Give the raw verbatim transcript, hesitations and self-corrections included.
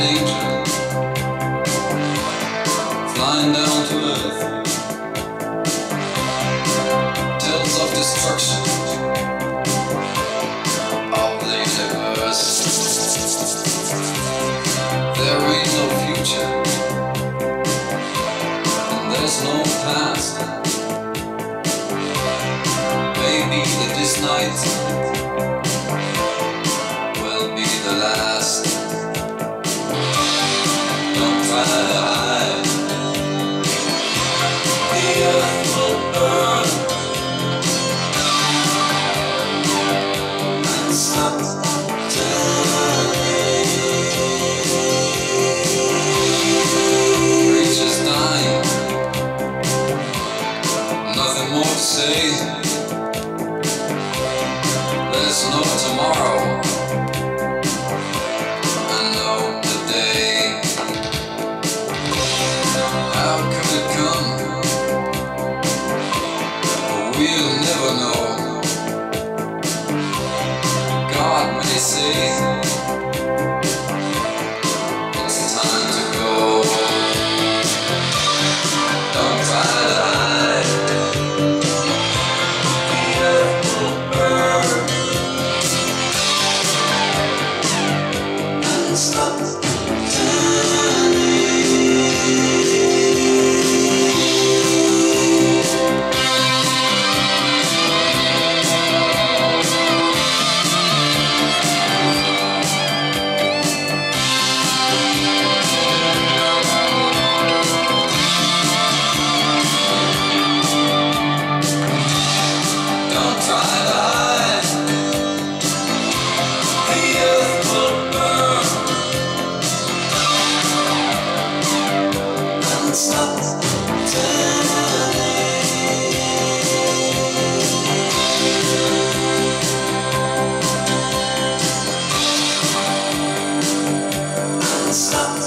angel flying down to earth, tales of destruction of the universe. There ain't no future, and there's no past. Maybe that this night will be the last. Don't try to hide. The earth will burn and stop turning. Creatures dying, nothing more to say. There's no tomorrow, and no today. How could it come? We'll never know. God may say it's time to go. Don't try to hide. The earth will burn and stop turning. Don't try to hide. The earth will burn and stop turning. And stop